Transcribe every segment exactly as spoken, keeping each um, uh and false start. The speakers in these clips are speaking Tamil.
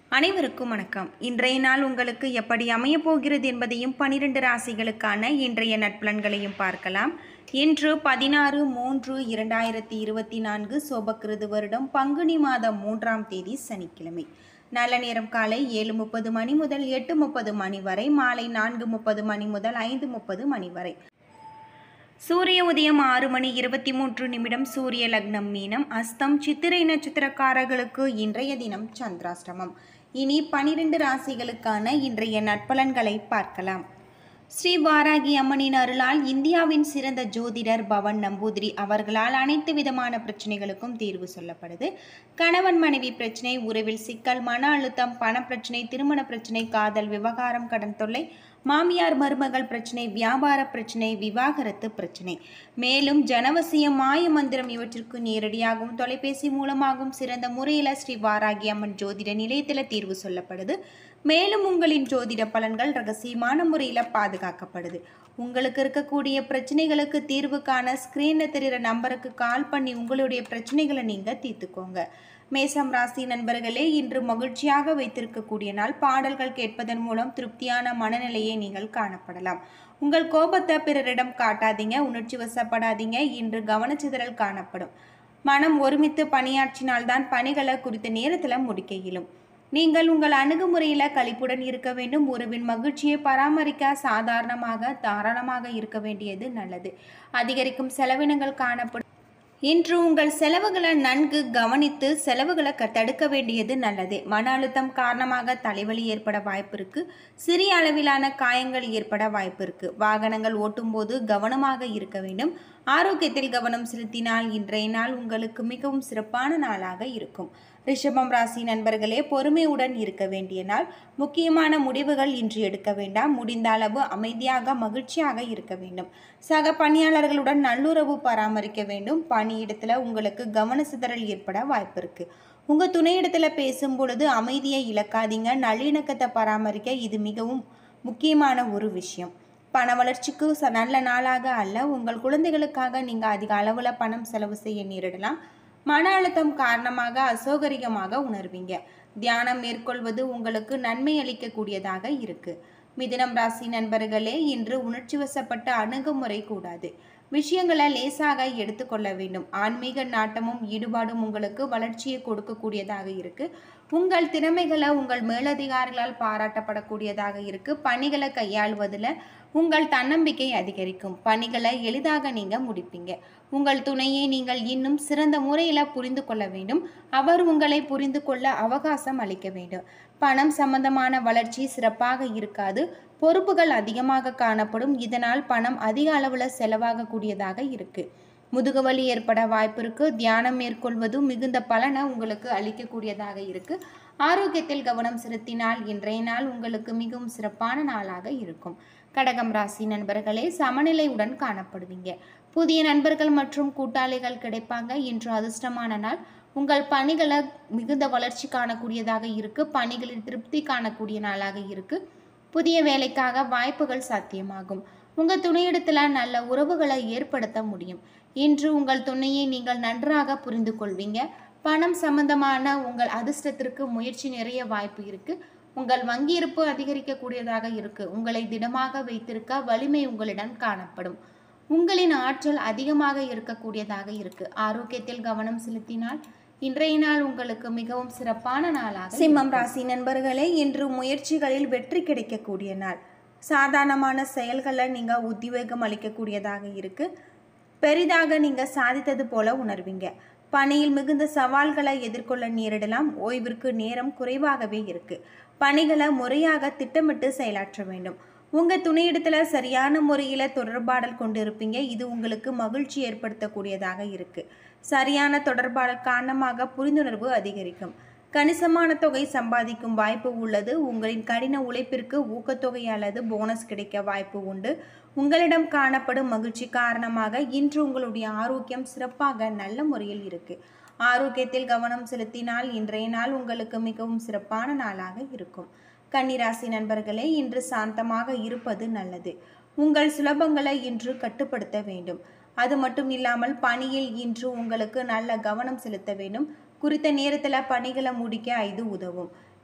அனைவருக்கும் வணக்கம். இன்றைய நாள் உங்களுக்கு எப்படி அமையப் போகிறது என்பதையும் பனிரெண்டு ராசிகளுக்கான இன்றைய நட்பலன்களையும் பார்க்கலாம். இன்று பதினாறு மூன்று இரண்டாயிரத்தி இருபத்தி நான்கு சோபக்கிருது வருடம் பங்குனி மாதம் மூன்றாம் தேதி சனிக்கிழமை. நல்ல நேரம் காலை ஏழு முப்பது மணி முதல் எட்டு முப்பது மணி வரை, மாலை நான்கு முப்பது மணி முதல் ஐந்து முப்பது மணி வரை. சூரிய உதயம் ஆறு மணி இருபத்தி மூன்று நிமிடம். சூரிய லக்னம் மீனம். அஸ்தம் சித்திரை நட்சத்திரக்காரர்களுக்கு இன்றைய தினம் சந்திராஷ்டமம். இனி பனிரெண்டு ராசிகளுக்கான இன்றைய நட்பலன்களை பார்க்கலாம். ஸ்ரீ வாராகி அம்மனின் அருளால் இந்தியாவின் சிறந்த ஜோதிடர் பவன் நம்பூதிரி அவர்களால் அனைத்து விதமான பிரச்சனைகளுக்கும் தீர்வு சொல்லப்படுது. கணவன் மனைவி பிரச்சனை, உறவில் சிக்கல், மன அழுத்தம், பண பிரச்சனை, திருமண பிரச்சனை, காதல் விவகாரம், கடன் தொல்லை, மாமியார் மருமகள் பிரச்சனை, வியாபார பிரச்சனை, விவாகரத்து பிரச்சனை, மேலும் ஜனவசியம், மாய மந்திரம் இவற்றிற்கு நேரடியாகவும் தொலைபேசி மூலமாகவும் சிறந்த முறையில் ஸ்ரீ வாராகி அம்மன் ஜோதிட நிலையத்தில் தீர்வு சொல்லப்படுது. மேலும் உங்களின் ஜோதிட பலன்கள் ரகசியமான முறையில் பாதுகாக்கப்படுது. உங்களுக்கு இருக்கக்கூடிய பிரச்சனைகளுக்கு தீர்வு காண ஸ்கிரீனில் தெரிகிற நம்பருக்கு கால் பண்ணி உங்களுடைய பிரச்சனைகளை நீங்கள் தீர்த்துக்கோங்க. மேசம் ராசி நண்பர்களே, இன்று மகிழ்ச்சியாக வைத்திருக்கக்கூடிய நாள். பாடல்கள் கேட்பதன் மூலம் திருப்தியான மனநிலையை நீங்கள் காணப்படலாம். உங்கள் கோபத்தை பிறரிடம் காட்டாதீங்க, உணர்ச்சி வசப்படாதீங்க. இன்று கவனச்சிதறல் காணப்படும். மனம் ஒருமித்து பணியாற்றினால்தான் பணிகளை குறித்த நேரத்தில் முடிக்க இயலும். நீங்கள் உங்கள் அணுகுமுறையில் களிப்புடன் இருக்க வேண்டும். உறவின் மகிழ்ச்சியை பராமரிக்க சாதாரணமாக தாராளமாக இருக்க வேண்டியது நல்லது. அதிகரிக்கும் செலவினங்கள் காணப்படும். இன்று உங்கள் செலவுகளை நன்கு கவனித்து செலவுகளை தடுக்க வேண்டியது நல்லது. மன அழுத்தம் காரணமாக தலைவலி ஏற்பட வாய்ப்பு இருக்கு. சிறிய அளவிலான காயங்கள் ஏற்பட வாய்ப்பு இருக்கு. வாகனங்கள் ஓட்டும் போது கவனமாக இருக்க வேண்டும். ஆரோக்கியத்தில் கவனம் செலுத்தினால் இன்றைய நாள் உங்களுக்கு மிகவும் சிறப்பான நாளாக இருக்கும். ரிஷபம் ராசி நண்பர்களே, பொறுமையுடன் இருக்க வேண்டிய நாள். முக்கியமான முடிவுகள் இன்று எடுக்க வேண்டாம். முடிந்த அளவு அமைதியாக மகிழ்ச்சியாக இருக்க வேண்டும். சக பணியாளர்களுடன் நல்லுறவு பராமரிக்க வேண்டும். பணியிடத்தில் உங்களுக்கு கவன சிதறல் ஏற்பட வாய்ப்பு இருக்கு. உங்கள் துணையிடத்தில் பேசும் பொழுது அமைதியை இழக்காதீங்க. நல்லிணக்கத்தை பராமரிக்க இது மிகவும் முக்கியமான ஒரு விஷயம். பண வளர்ச்சிக்கு நல்ல நாளாக அல்ல. உங்கள் குழந்தைகளுக்காக நீங்கள் அதிக அளவில் பணம் செலவு செய்ய நேரிடலாம். மன அழுத்தம் காரணமாக அசௌகரியமாக உணர்வீங்க. தியானம் மேற்கொள்வது உங்களுக்கு நன்மை அளிக்கக்கூடியதாக இருக்கு. மிதுனம் ராசி நண்பர்களே, இன்று உணர்ச்சி வசப்பட்ட அணுகுமுறை கூடாது. விஷயங்களை லேசாக எடுத்துக்கொள்ள வேண்டும். ஆன்மீக நாட்டமும் ஈடுபாடும் உங்களுக்கு வளர்ச்சியை கொடுக்கக்கூடியதாக இருக்கு. உங்கள் திறமைகளை உங்கள் மேலதிகாரிகளால் பாராட்டப்படக்கூடியதாக இருக்கு. பணிகளை கையாளுவதில் உங்கள் தன்னம்பிக்கை அதிகரிக்கும். பணிகளை எளிதாக நீங்கள் முடிப்பீங்க. உங்கள் துணையை நீங்கள் இன்னும் சிறந்த முறையில் புரிந்து கொள்ள வேண்டும். அவர் உங்களை புரிந்து கொள்ள அவகாசம் அளிக்க வேண்டும். பணம் சம்பந்தமான வளர்ச்சி சிறப்பாக இருக்காது. பொறுப்புகள் அதிகமாக காணப்படும். இதனால் பணம் அதிக அளவில் செலவாகக்கூடியதாக இருக்கு. முதுகுவலி ஏற்பட வாய்ப்பு இருக்கு. தியானம் மேற்கொள்வதும் மிகுந்த பலனை உங்களுக்கு அளிக்கக்கூடியதாக இருக்கு. ஆரோக்கியத்தில் கவனம் செலுத்தினால் இன்றைய நாள் உங்களுக்கு மிகவும் சிறப்பான நாளாக இருக்கும். கடகம் ராசி நண்பர்களே, சமநிலையுடன் காணப்படுவீங்க. புதிய நண்பர்கள் மற்றும் கூட்டாளிகள் கிடைப்பாங்க. இன்று அதிர்ஷ்டமான நாள். உங்கள் பணிகளை மிகுந்த வளர்ச்சி காணக்கூடியதாக இருக்கு. பணிகளில் திருப்தி காணக்கூடிய நாளாக இருக்கு. புதிய வேலைக்காக வாய்ப்புகள் சாத்தியமாகும். உங்கள் துணையிடத்தில் நல்ல உறவுகளை ஏற்படுத்த முடியும். இன்று உங்கள் துணையை நீங்கள் நன்றாக புரிந்து கொள்வீங்க. பணம் சம்பந்தமான உங்கள் அதிர்ஷ்டத்திற்கு முயற்சி நிறைய வாய்ப்பு இருக்கு. உங்கள் வங்கி இருப்பு அதிகரிக்கக்கூடியதாக இருக்கு. உங்களை திடமாக வைத்திருக்க வலிமை உங்களிடம் காணப்படும். உங்களின் ஆற்றல் அதிகமாக இருக்கக்கூடியதாக இருக்கு. ஆரோக்கியத்தில் கவனம் செலுத்தினால் இன்றைய நாள் உங்களுக்கு மிகவும் சிறப்பான நாளாக. சிம்மம் ராசி நண்பர்களே, இன்று முயற்சிகளில் வெற்றி கிடைக்கக்கூடிய நாள். சாதாரணமான செயல்களை நீங்கள் உத்வேகம் அளிக்கக்கூடியதாக இருக்கு. பெரிதாக நீங்கள் சாதித்தது போல உணர்வீங்க. பணியில் மிகுந்த சவால்களை எதிர்கொள்ள நேரிடலாம். ஓய்விற்கு நேரம் குறைவாகவே இருக்கு. பணிகளை முறையாக திட்டமிட்டு செயலாற்ற வேண்டும். உங்கள் துணையிடத்தில் சரியான முறையில் தொடர்பாடல் கொண்டு இருப்பீங்க. இது உங்களுக்கு மகிழ்ச்சி ஏற்படுத்தக்கூடியதாக இருக்கு. சரியான தொடர்பாடல் காரணமாக புரிந்துணர்வு அதிகரிக்கும். கணிசமான தொகை சம்பாதிக்கும் வாய்ப்பு உள்ளது. உங்களின் கடின உழைப்பிற்கு ஊக்கத்தொகை அல்லது போனஸ் கிடைக்க வாய்ப்பு உண்டு. உங்களிடம் காணப்படும் மகிழ்ச்சி காரணமாக இன்று உங்களுடைய ஆரோக்கியம் சிறப்பாக நல்ல முறையில் இருக்கு. ஆரோக்கியத்தில் கவனம் செலுத்தினால் இன்றைய நாள் உங்களுக்கு மிகவும் சிறப்பான நாளாக இருக்கும். கன்னிராசி நண்பர்களே, இன்று சாந்தமாக இருப்பது நல்லது. உங்கள் சுலபங்களை இன்று கட்டுப்படுத்த வேண்டும். அது மட்டும் இல்லாமல் பணியில் இன்று உங்களுக்கு நல்ல கவனம் செலுத்த வேண்டும். குறித்த நேரத்தில் பணிகளை முடிக்க இது உதவும்.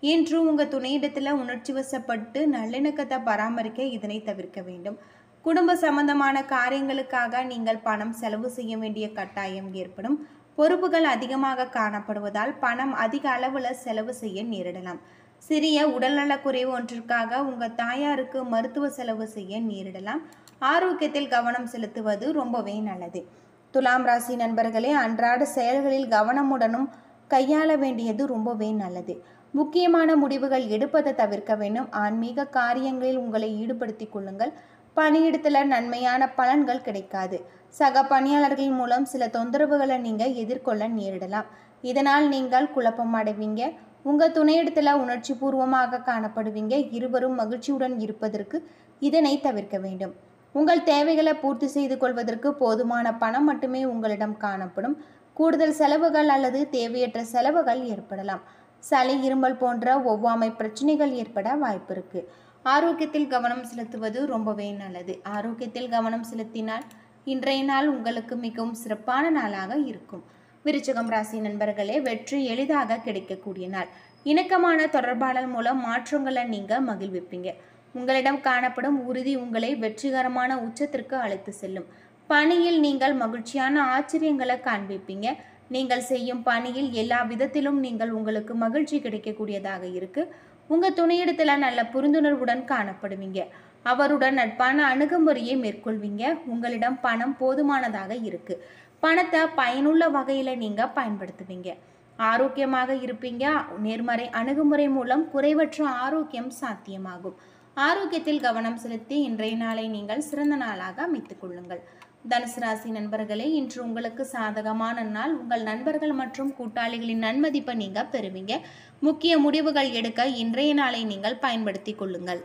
இன்று உங்கள் துணையிடத்தில் உணர்ச்சி வசப்பட்டு நல்லிணக்கத்தை பராமரிக்க இதனை தவிர்க்க வேண்டும். குடும்ப சம்பந்தமான காரியங்களுக்காக நீங்கள் பணம் செலவு செய்ய வேண்டிய கட்டாயம் ஏற்படும். பொறுப்புகள் அதிகமாக காணப்படுவதால் பணம் அதிக அளவில் செலவு செய்ய நேரிடலாம். சிறிய உடல்நலக்குறைவு ஒன்றிற்காக உங்கள் தாயாருக்கு மருத்துவ செலவு செய்ய நேரிடலாம். ஆரோக்கியத்தில் கவனம் செலுத்துவது ரொம்பவே நல்லது. துலாம் ராசி நண்பர்களே, அன்றாட செயல்களில் கவனமுடனும் கையாள வேண்டியது ரொம்பவே நல்லது. முக்கியமான முடிவுகள் எடுப்பதை தவிர்க்க வேண்டும். ஆன்மீக காரியங்களில் உங்களை ஈடுபடுத்திக் கொள்ளுங்கள். பணியிடத்தில் நன்மையான பலன்கள் கிடைக்காது. சக பணியாளர்கள் மூலம் சில தொந்தரவுகளை நீங்கள் எதிர்கொள்ள நேரிடலாம். இதனால் நீங்கள் குழப்பம் அடைவீங்க. உங்கள் துணையிடத்தில் உணர்ச்சி பூர்வமாக காணப்படுவீங்க. இருவரும் மகிழ்ச்சியுடன் இருப்பதற்கு இதனை தவிர்க்க வேண்டும். உங்கள் தேவைகளை பூர்த்தி செய்து கொள்வதற்கு போதுமான பணம் மட்டுமே உங்களிடம் காணப்படும். கூடுதல் செலவுகள் அல்லது தேவையற்ற செலவுகள் ஏற்படலாம். சளி, இருமல் போன்ற ஒவ்வாமை பிரச்சனைகள் ஏற்பட வாய்ப்பு இருக்கு. ஆரோக்கியத்தில் கவனம் செலுத்துவது ரொம்பவே நல்லது. ஆரோக்கியத்தில் கவனம் செலுத்தினால் இன்றைய நாள் உங்களுக்கு மிகவும் சிறப்பான நாளாக இருக்கும். விருச்சிகம் ராசி நண்பர்களே, வெற்றி எளிதாக கிடைக்கக்கூடிய நாள். இணக்கமான தொடர்பாடல் மூலம் மாற்றங்களை நீங்கள் மகிழ்விப்பீங்க. உங்களிடம் காணப்படும் உறுதி உங்களை வெற்றிகரமான உச்சத்திற்கு அழைத்து செல்லும். பணியில் நீங்கள் மகிழ்ச்சியான ஆச்சரியங்களை காண்பிப்பீங்க. நீங்கள் செய்யும் பணியில் எல்லா விதத்திலும் நீங்கள் உங்களுக்கு மகிழ்ச்சி கிடைக்கக்கூடியதாக இருக்கு. உங்கள் துணையிடத்தில் நல்ல புரிந்துணர்வுடன் காணப்படுவீங்க. அவருடன் நட்பான அணுகுமுறையை மேற்கொள்வீங்க. உங்களிடம் பணம் போதுமானதாக இருக்கு. பணத்தை பயனுள்ள வகையில் நீங்கள் பயன்படுத்துவீங்க. ஆரோக்கியமாக இருப்பீங்க. நேர்மறை அணுகுமுறை மூலம் குறைவற்ற ஆரோக்கியம் சாத்தியமாகும். ஆரோக்கியத்தில் கவனம் செலுத்தி இன்றைய நாளை நீங்கள் சிறந்த நாளாக அமைத்துக் கொள்ளுங்கள். தனுசு ராசி நண்பர்களே, இன்று உங்களுக்கு சாதகமான நாள். உங்கள் நண்பர்கள் மற்றும் கூட்டாளிகளின் நன்மதிப்பை நீங்கள் பெறுவீங்க. முக்கிய முடிவுகள் எடுக்க இன்றைய நாளை நீங்கள் பயன்படுத்தி கொள்ளுங்கள்.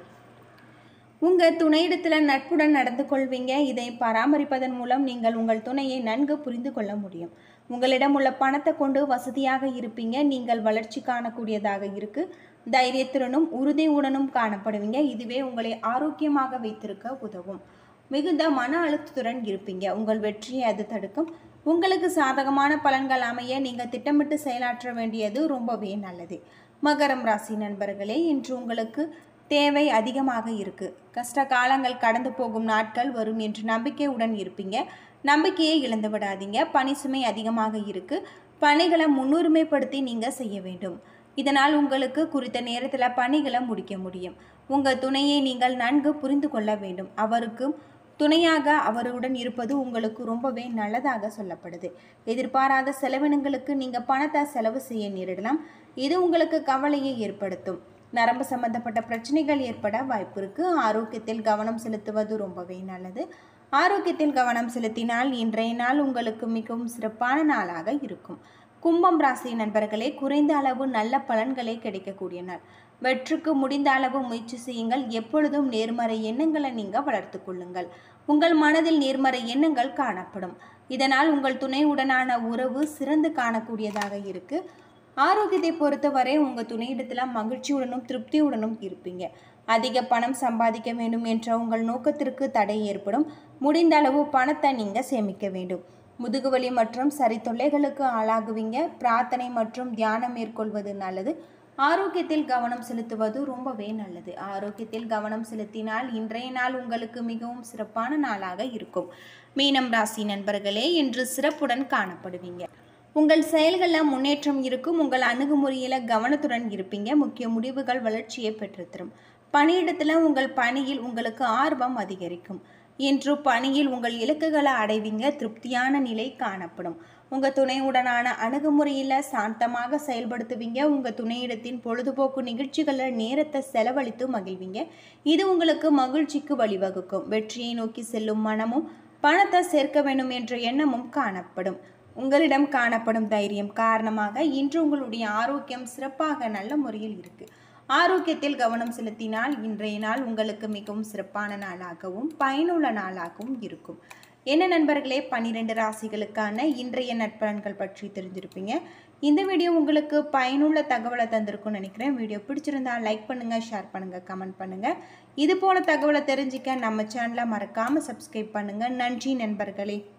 உங்கள் துணையிடத்தில் நட்புடன் நடந்து கொள்வீங்க. இதை பராமரிப்பதன் மூலம் நீங்கள் உங்கள் துணையை நன்கு புரிந்து கொள்ள முடியும். உங்களிடம் உள்ள பணத்தை கொண்டு வசதியாக இருப்பீங்க. நீங்கள் வளர்ச்சி காணக்கூடியதாக இருக்கு. தைரியத்துடனும் உறுதியுடனும் காணப்படுவீங்க. இதுவே உங்களை ஆரோக்கியமாக வைத்திருக்க உதவும். மிகுந்த மன அழுத்தத்துடன் இருப்பீங்க. உங்கள் வெற்றியை அது தடுக்கும். உங்களுக்கு சாதகமான பலன்கள் அமைய நீங்கள் திட்டமிட்டு செயலாற்ற வேண்டியது ரொம்பவே நல்லது. மகரம் ராசி நண்பர்களே, இன்று உங்களுக்கு தேவை அதிகமாக இருக்கு. கஷ்ட காலங்கள் கடந்து போகும் நாட்கள் வரும் என்று நம்பிக்கையுடன் இருப்பீங்க. நம்பிக்கையை இழந்து விடாதீங்க. பணி சுமை அதிகமாக இருக்கு. பணிகளை முன்னுரிமைப்படுத்தி நீங்கள் செய்ய வேண்டும். இதனால் உங்களுக்கு குறித்த நேரத்தில் பணிகளை முடிக்க முடியும். உங்கள் துணையை நீங்கள் நன்கு புரிந்து கொள்ள வேண்டும். அவருக்கு துணையாக அவருடன் இருப்பது உங்களுக்கு ரொம்பவே நல்லதாக சொல்லப்படுது. எதிர்பாராத செலவினங்களுக்கு நீங்கள் பணத்தை செலவு செய்ய நேரிடலாம். இது உங்களுக்கு கவலையை ஏற்படுத்தும். நரம்பு சம்பந்தப்பட்ட பிரச்சனைகள் ஏற்பட வாய்ப்பு இருக்கு. ஆரோக்கியத்தில் கவனம் செலுத்துவது ரொம்பவே நல்லது. ஆரோக்கியத்தில் கவனம் செலுத்தினால் இன்றைய நாள் உங்களுக்கு மிகவும் சிறப்பான நாளாக இருக்கும். கும்பம் ராசி நண்பர்களே, குறைந்த அளவு நல்ல பலன்களே கிடைக்கக்கூடிய நாள். வெற்றிக்கு முடிந்த அளவு முயற்சி செய்யுங்கள். எப்பொழுதும் நேர்மறை எண்ணங்களை நீங்கள் வளர்த்து கொள்ளுங்கள். உங்கள் மனதில் நேர்மறை எண்ணங்கள் காணப்படும். இதனால் உங்கள் துணையுடனான உறவு சிறந்து காணக்கூடியதாக இருக்கு. ஆரோக்கியத்தை பொறுத்தவரை உங்கள் துணையிடத்தில் மகிழ்ச்சியுடனும் திருப்தியுடனும் இருப்பீங்க. அதிக பணம் சம்பாதிக்க வேண்டும் என்ற உங்கள் நோக்கத்திற்கு தடை ஏற்படும். முடிந்த அளவு பணத்தை நீங்கள் சேமிக்க வேண்டும். முதுகுவலி மற்றும் சரி தொல்லைகளுக்கு ஆளாகுவீங்க. பிரார்த்தனை மற்றும் தியானம் மேற்கொள்வது நல்லது. ஆரோக்கியத்தில் கவனம் செலுத்துவது ரொம்பவே நல்லது. ஆரோக்கியத்தில் கவனம் செலுத்தினால் இன்றைய நாள் உங்களுக்கு மிகவும் சிறப்பான நாளாக இருக்கும். மீனம் ராசி நண்பர்களே, இன்று சிறப்புடன் காணப்படுவீங்க. உங்கள் செயல்களில் முன்னேற்றம் இருக்கும். உங்கள் அணுகுமுறையில் கவனத்துடன் இருப்பீங்க. முக்கிய முடிவுகள் வளர்ச்சியை பெற்றுத்தரும். பணியிடத்தில் உங்கள் பணியில் உங்களுக்கு ஆர்வம் அதிகரிக்கும். இன்று பணியில் உங்கள் இலக்குகளை அடைவீங்க. திருப்தியான நிலை காணப்படும். உங்கள் துணையுடனான அணுகுமுறையில் சாந்தமாக செயல்படுத்துவீங்க. உங்கள் துணையிடத்தின் பொழுதுபோக்கு நிகழ்ச்சிகளில் நேரத்தை செலவழித்து மகிழ்வீங்க. இது உங்களுக்கு மகிழ்ச்சிக்கு வழிவகுக்கும். வெற்றியை நோக்கி செல்லும் மனமும் பணத்தை சேர்க்க வேண்டும் என்ற எண்ணமும் காணப்படும். உங்களிடம் காணப்படும் தைரியம் காரணமாக இன்று உங்களுடைய ஆரோக்கியம் சிறப்பாக நல்ல முறையில் இருக்கு. ஆரோக்கியத்தில் கவனம் செலுத்தினால் இன்றைய நாள் உங்களுக்கு மிகவும் சிறப்பான நாளாகவும் பயனுள்ள நாளாகவும் இருக்கும். என்ன நண்பர்களே, பன்னிரெண்டு ராசிகளுக்கான இன்றைய நட்பலன்கள் பற்றி தெரிஞ்சிருப்பீங்க. இந்த வீடியோ உங்களுக்கு பயனுள்ள தகவலை தந்திருக்கும்னு நினைக்கிறேன். வீடியோ பிடிச்சிருந்தா லைக் பண்ணுங்கள், ஷேர் பண்ணுங்கள், கமெண்ட் பண்ணுங்கள். இது போல தகவலை தெரிஞ்சிக்க நம்ம சேனலை மறக்காமல் சப்ஸ்கிரைப் பண்ணுங்கள். நன்றி நண்பர்களே.